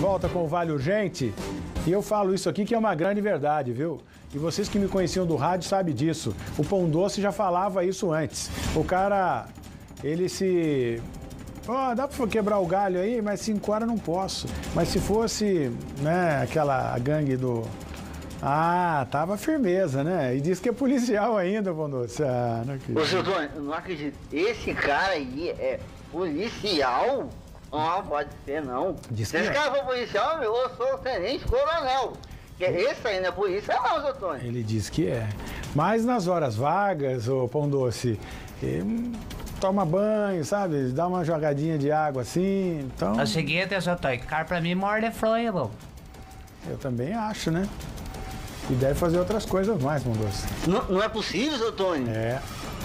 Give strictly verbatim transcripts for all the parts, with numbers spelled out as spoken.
volta com o Vale Urgente e eu falo isso aqui que é uma grande verdade, viu? E vocês que me conheciam do rádio sabem disso. O Pão Doce já falava isso antes. O cara, ele se... Ó, oh, dá pra quebrar o galho aí, mas cinco horas não posso. Mas se fosse, né, aquela gangue do... Ah, tava firmeza, né? E diz que é policial ainda, Pão Doce. Ah, não acredito. Ô, seu Tony, eu não acredito. Esse cara aí é policial? Não, pode ser, não. Diz Se esse é. cara for policial, eu sou o tenente coronel. Que esse aí não é polícia, não, seu Tony. Ele diz que é. Mas nas horas vagas, ô Pão Doce, ele toma banho, sabe? Dá uma jogadinha de água assim, então... É o seguinte, seu Tony, cara pra mim morde fronha, bom. Eu também acho, né? E deve fazer outras coisas mais, Pão Doce. Não, não é possível, seu Tony? É.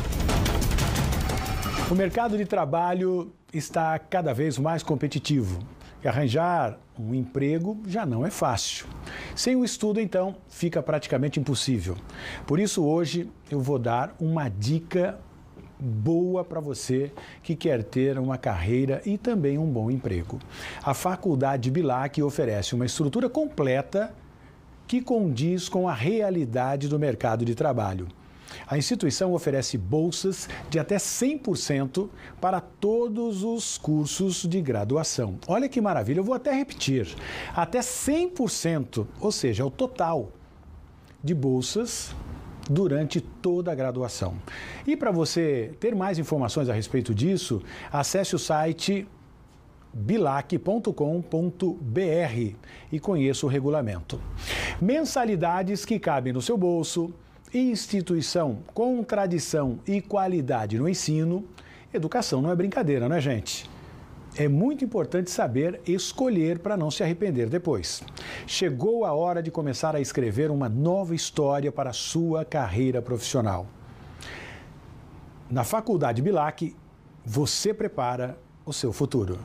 O mercado de trabalho está cada vez mais competitivo. E arranjar um emprego já não é fácil. Sem o estudo, então, fica praticamente impossível. Por isso, hoje, eu vou dar uma dica boa para você que quer ter uma carreira e também um bom emprego. A Faculdade Bilac oferece uma estrutura completa que condiz com a realidade do mercado de trabalho. A instituição oferece bolsas de até cem por cento para todos os cursos de graduação. Olha que maravilha, eu vou até repetir. Até cem por cento, ou seja, o total de bolsas durante toda a graduação. E para você ter mais informações a respeito disso, acesse o site bilac ponto com ponto br e conheça o regulamento. Mensalidades que cabem no seu bolso, instituição com tradição e qualidade no ensino. Educação não é brincadeira, não é, gente? É muito importante saber escolher para não se arrepender depois. Chegou a hora de começar a escrever uma nova história para a sua carreira profissional. Na Faculdade Bilac, você prepara o seu futuro.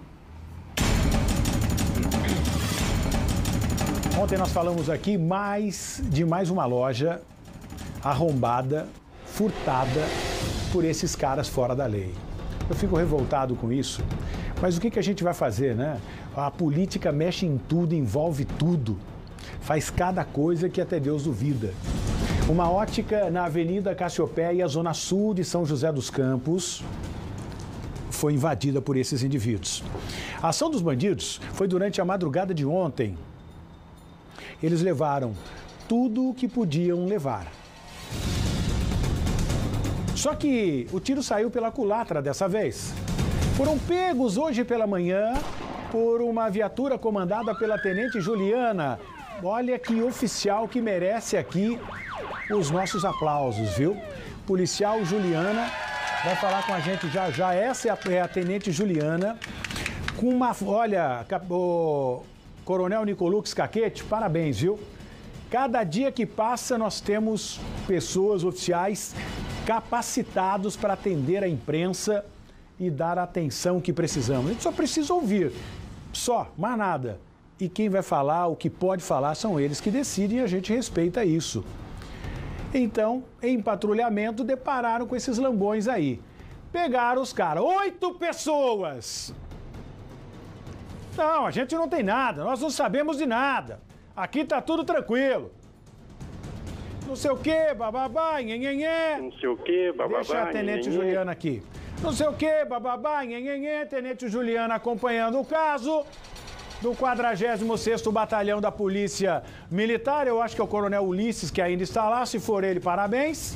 Ontem nós falamos aqui mais de mais uma loja arrombada, furtada por esses caras fora da lei. Eu fico revoltado com isso, mas o que, que a gente vai fazer, né? A política mexe em tudo, envolve tudo, faz cada coisa que até Deus duvida. Uma ótica na Avenida Cassiopeia, zona sul de São José dos Campos, foi invadida por esses indivíduos. A ação dos bandidos foi durante a madrugada de ontem. Eles levaram tudo o que podiam levar. Só que o tiro saiu pela culatra dessa vez. Foram pegos hoje pela manhã por uma viatura comandada pela Tenente Juliana. Olha que oficial que merece aqui os nossos aplausos, viu? Policial Juliana vai falar com a gente já já. Essa é a, é a Tenente Juliana com uma... Olha, o Coronel Nicolux Caquete, parabéns, viu? Cada dia que passa nós temos pessoas oficiais capacitados para atender a imprensa e dar a atenção que precisamos. A gente só precisa ouvir, só, mais nada. E quem vai falar, o que pode falar, são eles que decidem e a gente respeita isso. Então, em patrulhamento, depararam com esses lambões aí. Pegaram os caras, oito pessoas! Não, a gente não tem nada, nós não sabemos de nada. Aqui tá tudo tranquilo. Não sei o quê, bababá, nhenhenhé. Não sei o quê, bababá, Deixa a Tenente nhenhenhé. Juliana aqui. Não sei o quê, bababá, nhenhenhé. Tenente Juliana acompanhando o caso do quadragésimo sexto Batalhão da Polícia Militar. Eu acho que é o Coronel Ulisses que ainda está lá. Se for ele, parabéns.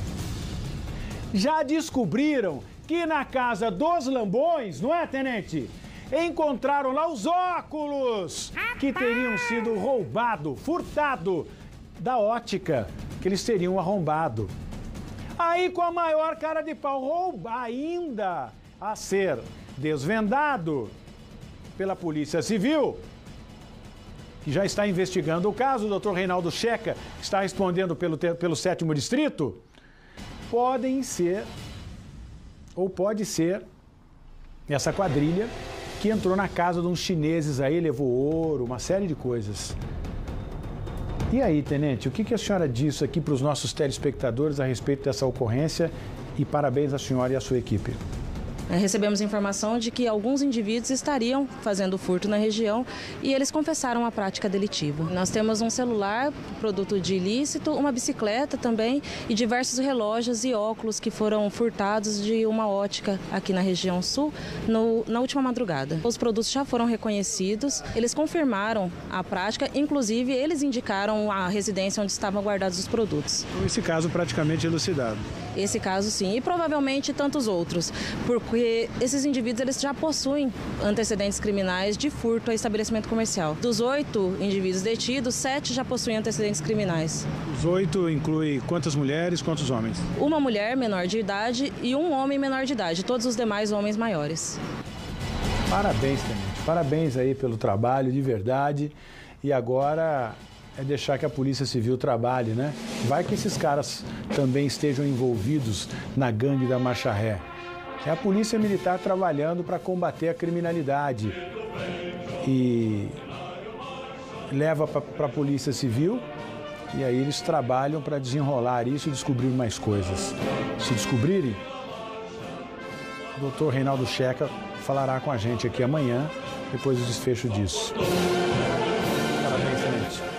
Já descobriram que na casa dos lambões, não é, Tenente? Encontraram lá os óculos que teriam sido roubados, furtado da ótica que eles teriam arrombado. Aí, com a maior cara de pau, rouba ainda a ser desvendado pela Polícia Civil, que já está investigando o caso. O doutor Reinaldo Checa está respondendo pelo, pelo sétimo distrito. Podem ser, ou pode ser, essa quadrilha que entrou na casa de uns chineses aí, levou ouro, uma série de coisas. E aí, Tenente, o que, que a senhora disse aqui para os nossos telespectadores a respeito dessa ocorrência? E parabéns à senhora e à sua equipe. Recebemos informação de que alguns indivíduos estariam fazendo furto na região e eles confessaram a prática delitiva. Nós temos um celular, produto de ilícito, uma bicicleta também e diversos relógios e óculos que foram furtados de uma ótica aqui na região sul no, na última madrugada. Os produtos já foram reconhecidos, eles confirmaram a prática, inclusive eles indicaram a residência onde estavam guardados os produtos. Esse caso praticamente elucidado. Esse caso sim, e provavelmente tantos outros, porque esses indivíduos eles já possuem antecedentes criminais de furto a estabelecimento comercial. Dos oito indivíduos detidos, sete já possuem antecedentes criminais. Os oito inclui quantas mulheres, quantos homens? Uma mulher menor de idade e um homem menor de idade, todos os demais homens maiores. Parabéns, Tenente. Parabéns aí pelo trabalho, de verdade. E agora é deixar que a Polícia Civil trabalhe, né? Vai que esses caras também estejam envolvidos na gangue da Marcha Ré. É a Polícia Militar trabalhando para combater a criminalidade e leva para a Polícia Civil e aí eles trabalham para desenrolar isso e descobrir mais coisas. Se descobrirem, o doutor Reinaldo Checa falará com a gente aqui amanhã, depois do desfecho disso. Parabéns, Tenente.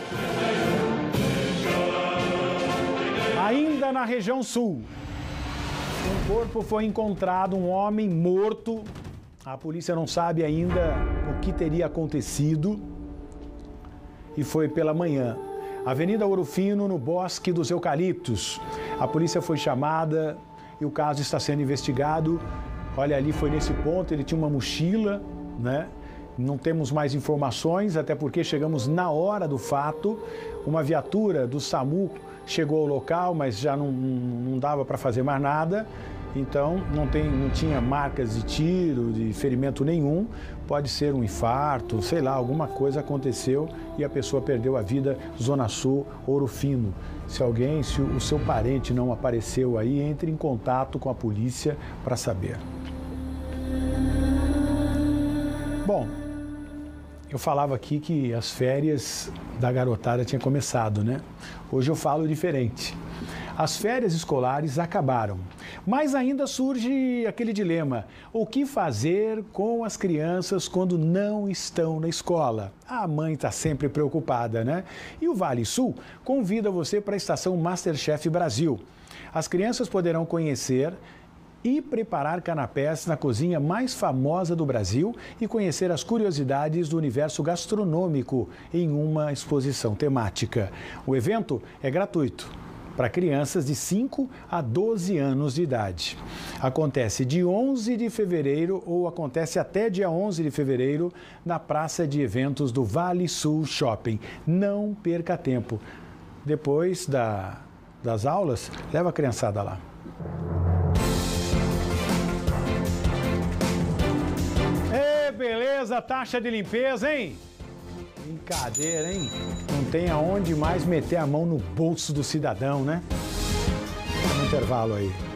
Ainda na região sul, um corpo foi encontrado, um homem morto. A polícia não sabe ainda o que teria acontecido. E foi pela manhã. Avenida Ouro Fino, no Bosque dos Eucaliptos. A polícia foi chamada e o caso está sendo investigado. Olha, ali foi nesse ponto, ele tinha uma mochila, né? Não temos mais informações, até porque chegamos na hora do fato. Uma viatura do SAMU chegou ao local, mas já não, não dava para fazer mais nada. Então, não, tem, não tinha marcas de tiro, de ferimento nenhum. Pode ser um infarto, sei lá, alguma coisa aconteceu e a pessoa perdeu a vida. Zona Sul, Ouro Fino. Se alguém, se o seu parente não apareceu aí, entre em contato com a polícia para saber. Bom, eu falava aqui que as férias da garotada tinham começado, né? Hoje eu falo diferente. As férias escolares acabaram, mas ainda surge aquele dilema: o que fazer com as crianças quando não estão na escola? A mãe está sempre preocupada, né? E o Vale Sul convida você para a estação MasterChef Brasil. As crianças poderão conhecer e preparar canapés na cozinha mais famosa do Brasil e conhecer as curiosidades do universo gastronômico em uma exposição temática. O evento é gratuito para crianças de cinco a doze anos de idade. Acontece de onze de fevereiro ou acontece até dia onze de fevereiro na Praça de Eventos do Vale Sul Shopping. Não perca tempo. Depois da, das aulas, leva a criançada lá. Beleza, taxa de limpeza, hein? Brincadeira, hein? Não tem aonde mais meter a mão no bolso do cidadão, né? Vamos no intervalo aí.